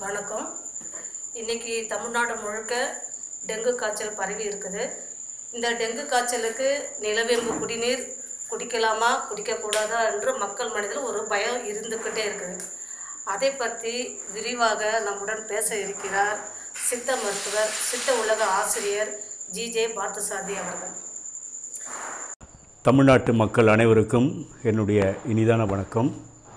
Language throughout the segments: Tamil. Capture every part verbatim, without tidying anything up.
வணக்கம். இன்னைக்கு தமிழ்நாடு முழுக்க டெங்கு காய்ச்சல் பரவி இருக்குது. இந்த டெங்கு காய்ச்சலுக்கு நிலவேம்பு குடிநீர் குடிக்கலாமா குடிக்கக்கூடாதா என்று மக்கள் மனதில் ஒரு பயம் இருந்துக்கிட்டே இருக்குது. அதை பற்றி விரிவாக நம்முடன் பேச இருக்கிறார் சித்த மருத்துவர், சித்த உலக ஆசிரியர் ஜி ஜே பார்த்தசாரதி அவர்கள். தமிழ்நாட்டு மக்கள் அனைவருக்கும் என்னுடைய இனிதான வணக்கம்.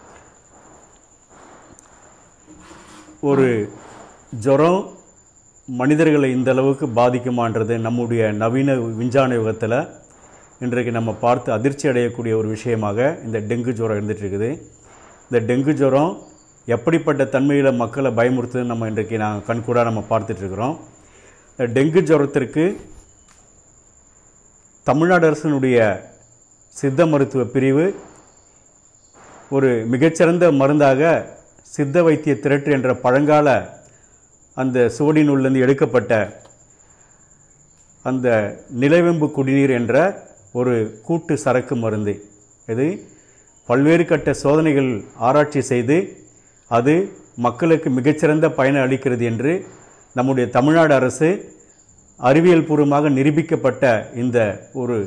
ஒரு ஜுரம் மனிதர்களை இந்த அளவுக்கு பாதிக்குமான்றது நம்முடைய நவீன விஞ்ஞான யுகத்தில் இன்றைக்கு நம்ம பார்த்து அதிர்ச்சி அடையக்கூடிய ஒரு விஷயமாக இந்த டெங்கு ஜுரம் இருந்துகிட்டு இருக்குது. இந்த டெங்கு ஜுரம் எப்படிப்பட்ட தன்மையில் மக்களை பயமுறுத்துதுன்னு நம்ம இன்றைக்கு நாங்கள் கண்கூடாக நம்ம பார்த்துட்ருக்குறோம். இந்த டெங்கு ஜுரத்திற்கு தமிழ்நாடு அரசினுடைய சித்த மருத்துவ பிரிவு ஒரு மிகச்சிறந்த மருந்தாக சித்த வைத்திய திரட்டு என்ற பழங்கால அந்த சுவடி நூலிலிருந்து எடுக்கப்பட்ட அந்த நிலவேம்பு குடிநீர் என்ற ஒரு கூட்டு சரக்கு மருந்து, இது பல்வேறு கட்ட சோதனைகள் ஆராய்ச்சி செய்து அது மக்களுக்கு மிகச்சிறந்த பயனை அளிக்கிறது என்று நம்முடைய தமிழ்நாடு அரசு அறிவியல் பூர்வமாக நிரூபிக்கப்பட்ட இந்த ஒரு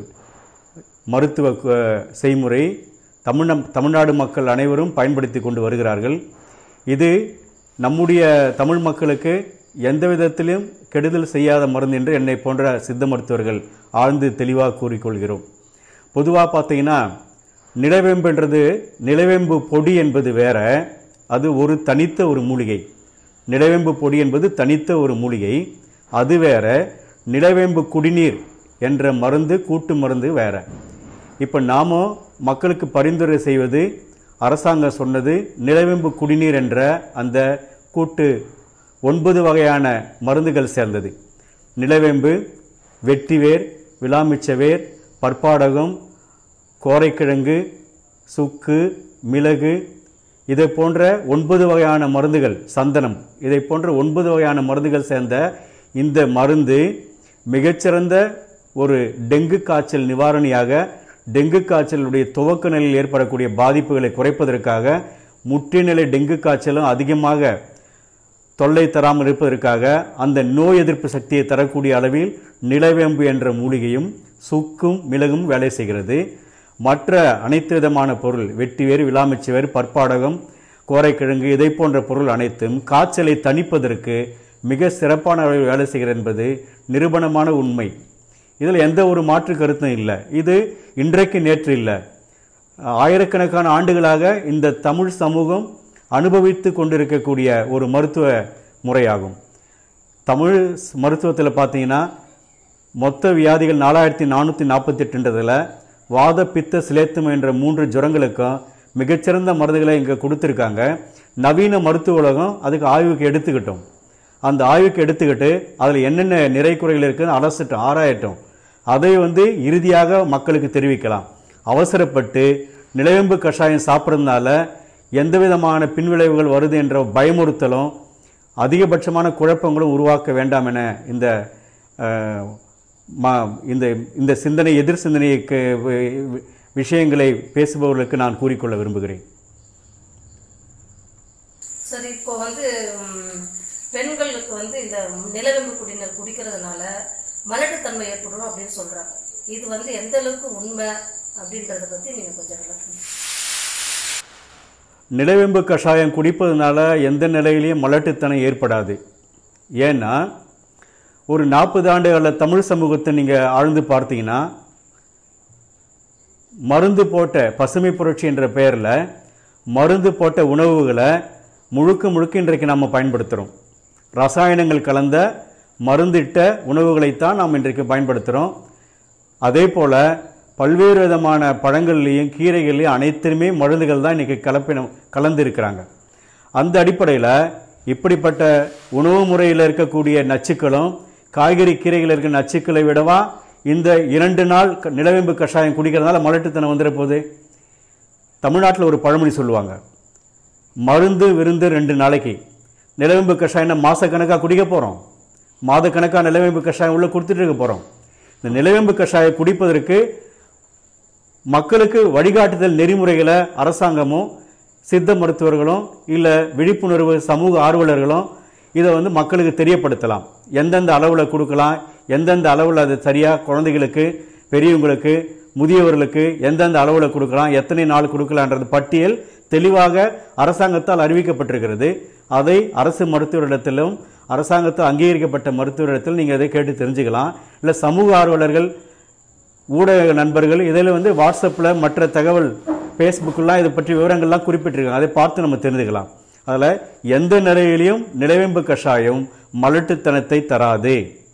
மருத்துவ செய்முறை தமிழ் தமிழ்நாடு மக்கள் அனைவரும் பயன்படுத்தி கொண்டு வருகிறார்கள். இது நம்முடைய தமிழ் மக்களுக்கு எந்த விதத்திலும் கெடுதல் செய்யாத மருந்து என்று என்னை போன்ற சித்த மருத்துவர்கள் ஆழ்ந்து தெளிவாக கூறிக்கொள்கிறோம். பொதுவாக பார்த்தீங்கன்னா நிலவேம்புன்றது நிலவேம்பு பொடி என்பது வேற, அது ஒரு தனித்த ஒரு மூலிகை. நிலவேம்பு பொடி என்பது தனித்த ஒரு மூலிகை, அது வேற. நிலவேம்பு குடிநீர் என்ற மருந்து கூட்டு மருந்து வேற. இப்போ நாம் மக்களுக்கு பரிந்துரை செய்வது, அரசாங்கம் சொன்னது நிலவேம்பு குடிநீர் என்ற அந்த கூட்டு ஒன்பது வகையான மருந்துகள் சேர்ந்தது. நிலவேம்பு, வெட்டிவேர், விளாமிச்சவேர், பற்பாடகம், கோரைக்கிழங்கு, சுக்கு, மிளகு, இதை போன்ற ஒன்பது வகையான மருந்துகள், சந்தனம், இதை போன்ற ஒன்பது வகையான மருந்துகள் சேர்ந்த இந்த மருந்து மிகச்சிறந்த ஒரு டெங்கு காய்ச்சல் நிவாரணியாக, டெங்கு காய்ச்சலுடைய துவக்க நிலையில் ஏற்படக்கூடிய பாதிப்புகளை குறைப்பதற்காக, முற்றிநிலை டெங்கு காய்ச்சலும் அதிகமாக தொல்லை தராமல் இருப்பதற்காக, அந்த நோய் எதிர்ப்பு சக்தியை தரக்கூடிய அளவில் நிலவேம்பு என்ற மூலிகையும் சுக்கும் மிளகும் வேலை செய்கிறது. மற்ற அனைத்து விதமான பொருள், வெட்டிவேர், விளாமிச்சவேர், பற்பாடகம், கோரைக்கிழங்கு, இதை போன்ற பொருள் அனைத்தும் காய்ச்சலை தணிப்பதற்கு மிக சிறப்பான அளவில் வேலை செய்கிறது என்பது நிரூபணமான உண்மை. இதில் எந்த ஒரு மாற்று கருத்தும் இல்லை. இது இன்றைக்கு நேற்று இல்லை, ஆயிரக்கணக்கான ஆண்டுகளாக இந்த தமிழ் சமூகம் அனுபவித்து கொண்டிருக்கக்கூடிய ஒரு மருத்துவ முறையாகும். தமிழ் மருத்துவத்தில் பார்த்தீங்கன்னா மொத்த வியாதிகள் நாலாயிரத்தி நானூற்றி நாற்பத்தி எட்டுன்றதில் வாத பித்த சிலேத்தும் என்ற மூன்று ஜுரங்களுக்கும் மிகச்சிறந்த மருந்துகளை இங்கே கொடுத்துருக்காங்க. நவீன மருத்துவ உலகம் அதுக்கு ஆய்வுக்கு எடுத்துக்கிட்டோம். அந்த ஆய்வுக்கு எடுத்துக்கிட்டு அதில் என்னென்ன நிறை குறைகள் இருக்குன்னு அலசட்டும், ஆராயட்டும். அதை வந்து இறுதியாக மக்களுக்கு தெரிவிக்கலாம். அவசரப்பட்டு நிலவேம்பு கஷாயம் சாப்பிட்றதுனால எந்த விதமான பின்விளைவுகள் வருது என்ற பயமுறுத்தலும் அதிகபட்சமான குழப்பங்களும் உருவாக்க வேண்டாம் என இந்த இந்த இந்த சிந்தனை எதிர் சிந்தனை விஷயங்களை பேசுபவர்களுக்கு நான் கூறிக்கொள்ள விரும்புகிறேன். சரி, இப்போ வந்து பெண்களுக்கு வந்து இந்த நிலவேம்பு குடிநீர் குடிக்கிறதுனால மலட்டுத்தன்மை ஏற்படும் அப்படின்னு சொல்றாங்க. இது வந்து எந்த அளவுக்கு உண்மை அப்படின்றத பத்தி நீங்க கொஞ்சம் விளக்குங்க. நிலவேம்பு கஷாயம் குடிப்பதனால எந்த நிலையிலையும் மலட்டுத்தனம் ஏற்படாது. ஏன்னா ஒரு நாற்பது ஆண்டுகள தமிழ் சமூகத்தை நீங்க ஆழ்ந்து பார்த்தீங்கன்னா, மருந்து போட்ட பசுமை புரட்சி என்ற பெயரில் மருந்து போட்ட உணவுகளை முழுக்க முழுக்க இன்றைக்கு நாம் பயன்படுத்துகிறோம். ரசாயனங்கள் கலந்த மருந்திட்ட உணவுகளைத்தான் நாம் இன்றைக்கு பயன்படுத்துகிறோம். அதே போல் பல்வேறு விதமான பழங்கள்லேயும் கீரைகள்லையும் அனைத்துமே மருந்துகள் தான் இன்றைக்கி கலப்பினம் கலந்து இருக்கிறாங்க. அந்த அடிப்படையில் இப்படிப்பட்ட உணவு முறையில் இருக்கக்கூடிய நச்சுக்களும் காய்கறி கீரைகள் இருக்கிற நச்சுக்களை விடவா இந்த இரண்டு நாள் நிலவேம்பு கஷாயம் குடிக்கிறதுனால மலட்டுத்தனம் வந்துட போகுது? தமிழ்நாட்டில் ஒரு பழமொழி சொல்லுவாங்க, மருந்து விருந்து ரெண்டு நாளைக்கு. நிலவேம்பு கஷாயம் மாதக்கணக்காக குடிக்க போகிறோம், மாதக்கணக்காக நிலவேம்பு கஷாயம் உள்ளே கொடுத்துட்டு இருக்க போகிறோம். இந்த நிலவேம்பு கஷாயம் குடிப்பதற்கு மக்களுக்கு வழிகாட்டுதல் நெறிமுறைகளை அரசாங்கமும் சித்த மருத்துவர்களும் இல்லை விழிப்புணர்வு சமூக ஆர்வலர்களும் இதை வந்து மக்களுக்கு தெரியப்படுத்தலாம். எந்தெந்த அளவில் கொடுக்கலாம், எந்தெந்த அளவில் அது சரியாக குழந்தைகளுக்கு, பெரியவங்களுக்கு, முதியவர்களுக்கு எந்தெந்த அளவில் கொடுக்கலாம், எத்தனை நாள் கொடுக்கலான்றது பட்டியல் தெளிவாக அரசாங்கத்தால் அறிவிக்கப்பட்டிருக்கிறது. அதை அரசு மருத்துவரிடத்திலும் அரசாங்கத்தால் அங்கீகரிக்கப்பட்ட மருத்துவரிடத்தில் நீங்கள் அதை கேட்டு தெரிஞ்சுக்கலாம். இல்லை சமூக ஆர்வலர்கள், ஊடக நண்பர்கள் இதில் வந்து வாட்ஸ்அப்பில் மற்ற தகவல் ஃபேஸ்புக்கெலாம் இதை பற்றி விவரங்கள்லாம் குறிப்பிட்டிருக்காங்க. அதை பார்த்து நம்ம தெரிஞ்சுக்கலாம். அதில் எந்த நிலையிலையும் நிலவேம்பு கஷாயம் மலட்டுத்தனத்தை தராது.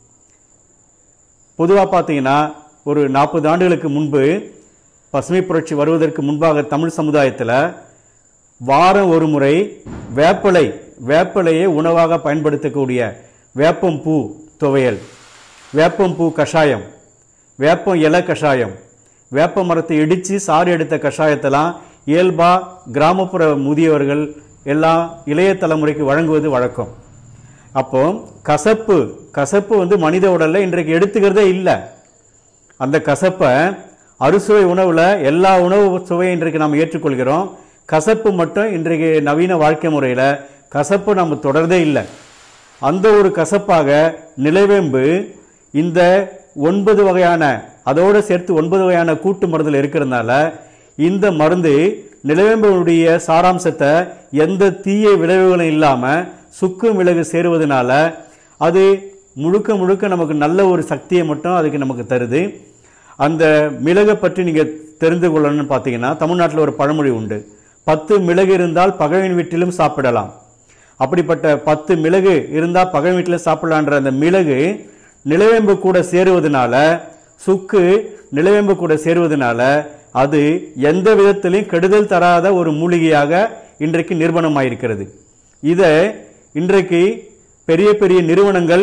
பொதுவாக பார்த்தீங்கன்னா ஒரு நாற்பது ஆண்டுகளுக்கு முன்பு பசுமை புரட்சி வருவதற்கு முன்பாக தமிழ் சமுதாயத்தில் வாரம் ஒரு முறை வேப்பலை வேப்பலையை உணவாக பயன்படுத்தக்கூடிய வேப்பம்பூ துவையல், வேப்பம்பூ கஷாயம், வேப்பம் இலை கஷாயம், வேப்ப மரத்தை இடித்து சாறு எடுத்த கஷாயத்தெல்லாம் இயல்பாக கிராமப்புற முதியவர்கள் எல்லாம் இளைய தலைமுறைக்கு வழங்குவது வழக்கம். அப்போ கசப்பு கசப்பு வந்து மனித உடலில் இன்றைக்கு எடுத்துக்கிறதே இல்லை. அந்த கசப்பை அறுசுவை உணவில் எல்லா உணவு சுவையை இன்றைக்கு நாம் ஏற்றுக்கொள்கிறோம். கசப்பு மட்டும் இன்றைக்கு நவீன வாழ்க்கை முறையில் கசப்பு நம்ம தொடர்றதே இல்லை. அந்த ஒரு கசப்பாக நிலவேம்பு இந்த ஒன்பது வகையான அதோடு சேர்த்து ஒன்பது வகையான கூட்டு மருந்தில் இருக்கிறதுனால இந்த மருந்து நிலவேம்புடைய சாராம்சத்தை எந்த தீய விளைவுகளும் இல்லாமல் சுக்கு மிளகு சேருவதனால அது முழுக்க முழுக்க நமக்கு நல்ல ஒரு சக்தியை மட்டும் அதுக்கு நமக்கு தருது. அந்த மிளகை பற்றி நீங்கள் தெரிந்து கொள்ளணும்னு பார்த்தீங்கன்னா தமிழ்நாட்டில் ஒரு பழமொழி உண்டு, பத்து மிளகு இருந்தால் பகைவன் வீட்டிலும் சாப்பிடலாம். அப்படிப்பட்ட பத்து மிளகு இருந்தால் பகைவன் வீட்டிலும் சாப்பிடலான்ற அந்த மிளகு நிலவேம்பு கூட சேருவதனால, சுக்கு நிலவேம்பு கூட சேருவதனால அது எந்த விதத்திலையும் கெடுதல் தராத ஒரு மூலிகையாக இன்றைக்கு நிரூபணமாயிருக்கிறது. இதை இன்றைக்கு பெரிய பெரிய நிறுவனங்கள்,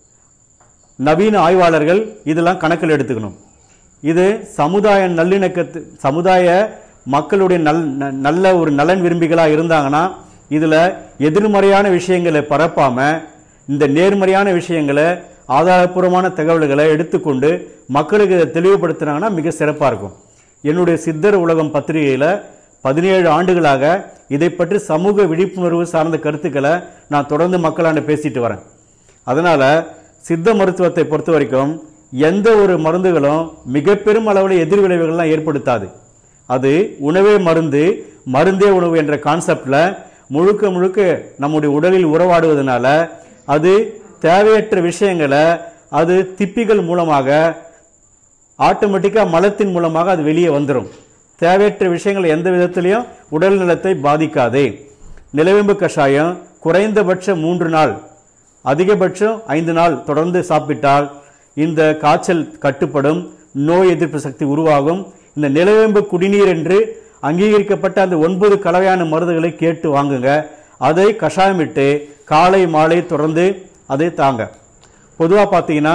நவீன ஆய்வாளர்கள் இதெல்லாம் கணக்கில் எடுத்துக்கணும். இது சமுதாய நல்லிணக்கத்து சமுதாய மக்களுடைய நல் நல்ல ஒரு நலன் விரும்பிகளாக இருந்தாங்கன்னா இதில் எதிர்மறையான விஷயங்களை பரப்பாமல் இந்த நேர்மறையான விஷயங்களை ஆதாரபூர்வமான தகவல்களை எடுத்துக்கொண்டு மக்களுக்கு இதை தெளிவுபடுத்தினாங்கன்னா மிக சிறப்பாக இருக்கும். என்னுடைய சித்தர் உலகம் பத்திரிகையில் பதினேழு ஆண்டுகளாக இதை பற்றி சமூக விழிப்புணர்வு சார்ந்த கருத்துக்களை நான் தொடர்ந்து மக்களாண்ட பேசிட்டு வரேன். அதனால் சித்த மருத்துவத்தை பொறுத்த வரைக்கும் எந்த ஒரு மருந்துகளும் மிக பெரும் அளவில் எதிர் விளைவுகள்லாம் ஏற்படுத்தாது. அது உணவே மருந்து, மருந்தே உணவு என்ற கான்செப்டில் முழுக்க முழுக்க நம்முடைய உடலில் உறவாடுவதனால அது தேவையற்ற விஷயங்களை அது திப்பிகள் மூலமாக ஆட்டோமேட்டிக்காக மலத்தின் மூலமாக அது வெளியே வந்துடும். தேவையற்ற விஷயங்கள் எந்த விதத்திலையும் உடல் நலத்தை பாதிக்காது. நிலவேம்பு கஷாயம் குறைந்தபட்சம் மூன்று நாள், அதிகபட்சம் ஐந்து நாள் தொடர்ந்து சாப்பிட்டால் இந்த காய்ச்சல் கட்டுப்படும், நோய் எதிர்ப்பு சக்தி உருவாகும். இந்த நிலவேம்பு குடிநீர் என்று அங்கீகரிக்கப்பட்ட அந்த ஒன்பது கலவையான மருந்துகளை கேட்டு வாங்குங்க. அதை கஷாயமிட்டு காலை மாலை தொடர்ந்து அதை தாங்க. பொதுவாக பார்த்தீங்கன்னா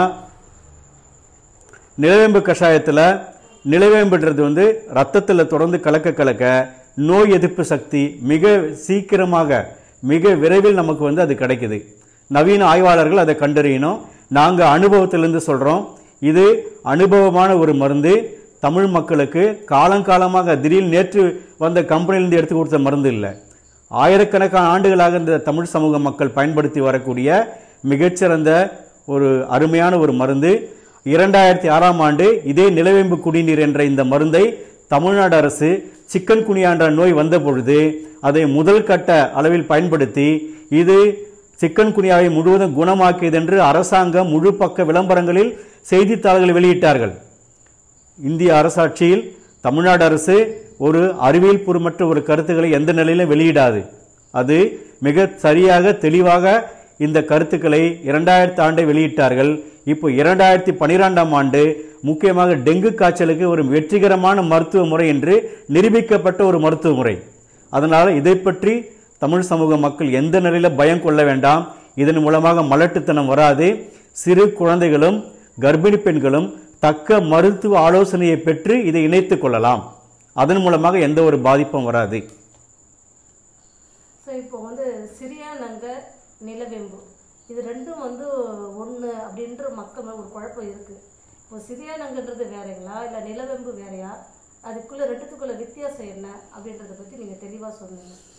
நிலவேம்பு கஷாயத்தில் நிலவேம்புன்றது வந்து ரத்தத்தில் தொடர்ந்து கலக்க கலக்க நோய் எதிர்ப்பு சக்தி மிக சீக்கிரமாக மிக விரைவில் நமக்கு வந்து அது கிடைக்குது. நவீன ஆய்வாளர்கள் அதை கண்டறியணும். நாங்கள் அனுபவத்திலிருந்து சொல்கிறோம். இது அனுபவமான ஒரு மருந்து. தமிழ் மக்களுக்கு காலங்காலமாக திடீர்னு நேற்று வந்த கம்பெனிலேருந்து எடுத்து கொடுத்த மருந்து இல்லை. ஆயிரக்கணக்கான ஆண்டுகளாக இந்த தமிழ் சமூக மக்கள் பயன்படுத்தி வரக்கூடிய மிகச்சிறந்த ஒரு அருமையான ஒரு மருந்து. இரண்டாயிரத்தி ஆறாம் ஆண்டு இதே நிலவேம்பு குடிநீர் என்ற இந்த மருந்தை தமிழ்நாடு அரசு சிக்கன் குனியா என்ற நோய் வந்த பொழுது அதை முதல் கட்ட அளவில் பயன்படுத்தி இது சிக்கன் குனியாவை முழுவதும் குணமாக்கியது என்று அரசாங்கம் முழு பக்க விளம்பரங்களில் செய்தித்தாள்கள் வெளியிட்டார்கள். இந்திய அரசாட்சியில் தமிழ்நாடு அரசு ஒரு அறிவியல் பூர்வமற்ற ஒரு கருத்துக்களை எந்த நிலையிலும் வெளியிடாது. அது மிக சரியாக தெளிவாக இந்த கருத்துக்களை இரண்டாயிரத்தி ஆண்டை வெளியிட்டார்கள். இப்போ இரண்டாயிரத்தி பனிரெண்டாம் ஆண்டு முக்கியமாக டெங்கு காய்ச்சலுக்கு ஒரு வெற்றிகரமான மருத்துவ முறை என்று நிரூபிக்கப்பட்ட ஒரு மருத்துவ முறை. அதனால் இதை பற்றி தமிழ் சமூக மக்கள் எந்த நிலையில் பயம் கொள்ள வேண்டாம். இதன் மூலமாக மலட்டுத்தனம் வராது. சிறு குழந்தைகளும் கர்ப்பிணி பெண்களும் தக்க மருத்துவ ஆலோசனையை பெற்று இதை இணைத்துக் கொள்ளலாம். அதன் மூலமாக எந்த ஒரு பாதிப்பும் வராது. ஸோ இப்போ வந்து சிறியா நங்க நிலவேம்பு இது ரெண்டும் வந்து ஒன்று அப்படின்ற மக்கள் ஒரு குழப்பம் இருக்குது. இப்போ சிறியா நங்கன்றது வேறைங்களா இல்லை நிலவேம்பு வேறையா? அதுக்குள்ளே ரெண்டுத்துக்குள்ள வித்தியாசம் என்ன அப்படின்றத பற்றி நீங்கள் தெளிவாக சொல்லுங்கள்.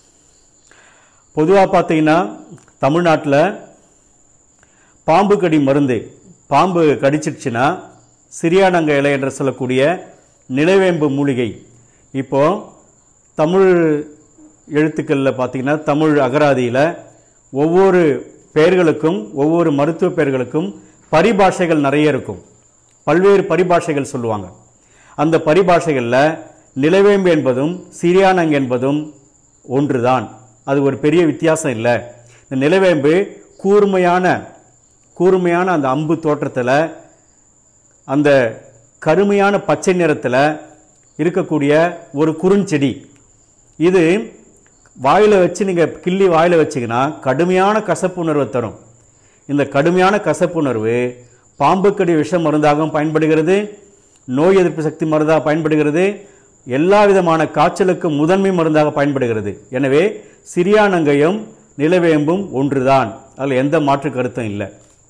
பொதுவாக பார்த்தீங்கன்னா தமிழ்நாட்டில் பாம்பு கடி மருந்து, பாம்பு கடிச்சிடுச்சுன்னா சிறியானங்க இலை என்று சொல்லக்கூடிய நிலவேம்பு மூலிகை. இப்போது தமிழ் எழுத்துக்களில் பார்த்தீங்கன்னா தமிழ் அகராதியில் ஒவ்வொரு பெயர்களுக்கும் ஒவ்வொரு மருத்துவ பெயர்களுக்கும் பரிபாஷைகள் நிறைய இருக்கும். பல்வேறு பரிபாஷைகள் சொல்லுவாங்க. அந்த பரிபாஷைகளில் நிலவேம்பு என்பதும் சிறியானங் என்பதும் ஒன்று தான். அது ஒரு பெரிய வித்தியாசம் இல்லை. இந்த நிலவேம்பு கூர்மையான கூர்மையான அந்த அம்பு தோற்றத்தில் அந்த கருமையான பச்சை நிறத்தில் இருக்கக்கூடிய ஒரு குறுஞ்செடி. இது வாயில் வச்சு நீங்கள் கிள்ளி வாயில் வச்சிங்கன்னா கடுமையான கசப்புணர்வை தரும். இந்த கடுமையான கசப்புணர்வு பாம்புக்கடி விஷ மருந்தாகவும் பயன்படுகிறது, நோய் எதிர்ப்பு சக்தி மருந்தாக பயன்படுகிறது, எல்லா விதமான காய்ச்சலுக்கும் முதன்மை மருந்தாக பயன்படுகிறது. எனவே சிறியானங்கையும் நிலவேம்பும் ஒன்றுதான். அதில் எந்த மாற்று கருத்தும் இல்லை.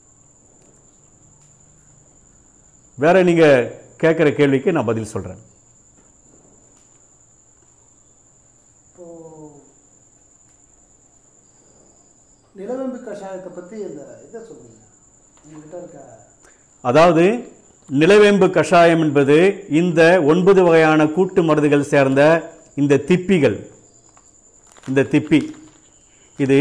வேற நீங்க கேட்குற கேள்விக்கு நான் பதில் சொல்றேன். நிலவேம்பு கஷாயத்தை பற்றி இந்த இதை சொல்லுங்க. அதாவது நிலவேம்பு கஷாயம் என்பது இந்த ஒன்பது வகையான கூட்டு மருந்துகள் சேர்ந்த இந்த திப்பிகள். இந்த திப்பி இது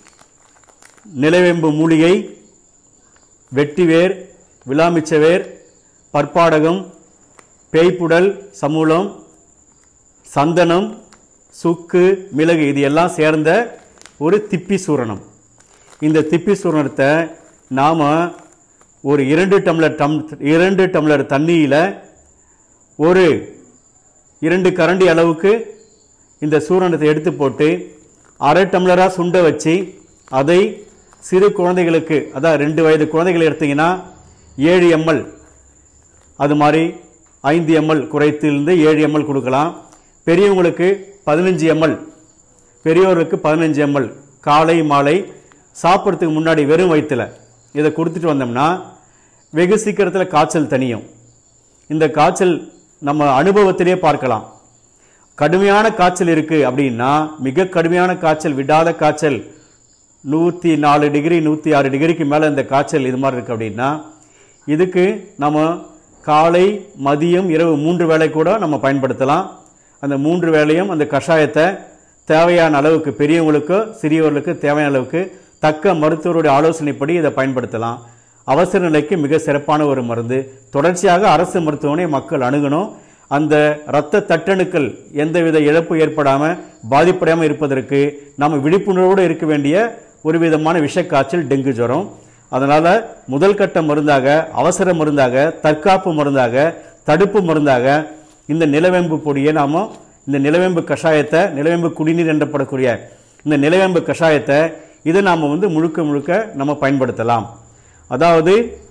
நிலவேம்பு மூலிகை, வெட்டிவேர், விளாமிச்சவேர், பற்பாடகம், பேய்ப்புடல், சமூலம், சந்தனம், சுக்கு, மிளகு, இது எல்லாம் சேர்ந்த ஒரு திப்பி சூரணம். இந்த திப்பி சூரணத்தை நாம் ஒரு இரண்டு டம்ளர் டம் இரண்டு டம்ளர் தண்ணியில் ஒரு இரண்டு கரண்டி அளவுக்கு இந்த சூரணத்தை எடுத்து போட்டு அரை டம்ளராக சுண்ட வச்சு அதை சிறு குழந்தைகளுக்கு, அதாவது ரெண்டு வயது குழந்தைகள் எடுத்தீங்கன்னா ஏழு எம்எல், அது மாதிரி ஐந்து எம்எல் குறைத்திலிருந்து ஏழு எம்எல் கொடுக்கலாம். பெரியவங்களுக்கு பதினஞ்சு எம்எல், பெரியவர்களுக்கு பதினஞ்சு எம்எல் காலை மாலை சாப்பிட்றதுக்கு முன்னாடி வெறும் வயிற்றில் இதை கொடுத்துட்டு வந்தோம்னா வெகு சீக்கிரத்தில் காய்ச்சல் தனியும். இந்த காய்ச்சல் நம்ம அனுபவத்திலே பார்க்கலாம். கடுமையான காய்ச்சல் இருக்குது அப்படின்னா, மிக கடுமையான காய்ச்சல், விடாத காய்ச்சல், நூற்றி நாலு டிகிரி நூற்றி ஆறு டிகிரிக்கு மேலே இந்த காய்ச்சல் இது மாதிரி இருக்குது அப்படின்னா, இதுக்கு நம்ம காலை மதியம் இரவு மூன்று வேளை கூட நம்ம பயன்படுத்தலாம். அந்த மூன்று வேளையும் அந்த கஷாயத்தை தேவையான அளவுக்கு, பெரியவங்களுக்கு சிறியவர்களுக்கு தேவையான அளவுக்கு தக்க மருத்துவருடைய ஆலோசனைப்படி இதை பயன்படுத்தலாம். அவசர நிலைக்கு மிக சிறப்பான ஒரு மருந்து. தொடர்ச்சியாக அரசு மருத்துவமனை மக்கள் அணுகணும். அந்த இரத்த தட்டணுக்கள் எந்தவித இழப்பு ஏற்படாமல் பாதிப்படையாமல் இருப்பதற்கு நம்ம விழிப்புணர்வோடு இருக்க வேண்டிய ஒரு விதமான விஷக்காய்ச்சல் டெங்கு ஜுரம். அதனால் முதல் கட்ட மருந்தாக, அவசர மருந்தாக, தற்காப்பு மருந்தாக, தடுப்பு மருந்தாக இந்த நிலவேம்பு பொடியை நாம், இந்த நிலவேம்பு கஷாயத்தை, நிலவேம்பு குடிநீர் என்றப்படக்கூடிய இந்த நிலவேம்பு கஷாயத்தை இதை நாம் வந்து முழுக்க முழுக்க நம்ம பயன்படுத்தலாம். அதாவது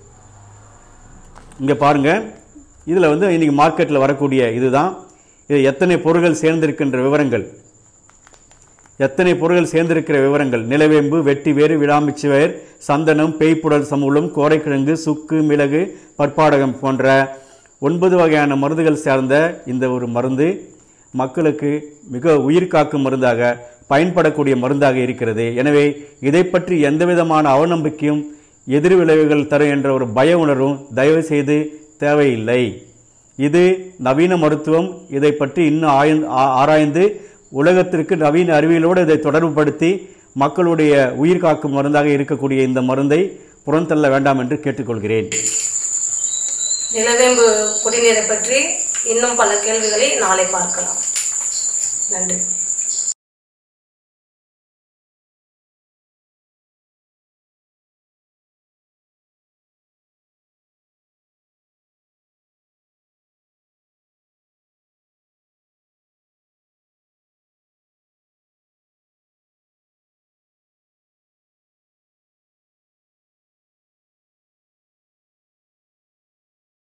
இங்கே பாருங்கள், இதில் வந்து இன்றைக்கி மார்க்கெட்டில் வரக்கூடிய இதுதான். இது எத்தனை பொருட்கள் சேர்ந்திருக்கின்ற விவரங்கள், எத்தனை பொருட்கள் சேர்ந்திருக்கிற விவரங்கள்: நிலவேம்பு, வெட்டிவேறு, விளாமிச்சவேர், சந்தனம், பேய்ப்புடல், சமூலம், கோரைக்கிழங்கு, சுக்கு, மிளகு, பற்பாடகம் போன்ற ஒன்பது வகையான மருந்துகள் சேர்ந்த இந்த ஒரு மருந்து மக்களுக்கு மிக உயிர் காக்கும் மருந்தாக பயன்படக்கூடிய மருந்தாக இருக்கிறது. எனவே இதை பற்றி எந்த விதமான அவநம்பிக்கையும் எதிர் விளைவுகள் தரும் என்ற ஒரு பய உணர்வும் தயவு செய்து தேவையில்லை. இது நவீன மருத்துவம். இதை பற்றி இன்னும் ஆய்ந்து ஆராய்ந்து உலகத்திற்கு நவீன அறிவியலோடு இதை தொடர்புபடுத்தி மக்களுடைய உயிர் காக்கும் மருந்தாக இருக்கக்கூடிய இந்த மருந்தை புறந்தள்ள வேண்டாம் என்று கேட்டுக்கொள்கிறேன். நிலவேம்பு குடிநீரை பற்றி இன்னும் பல கேள்விகளை நாளை பார்க்கலாம். நன்றி.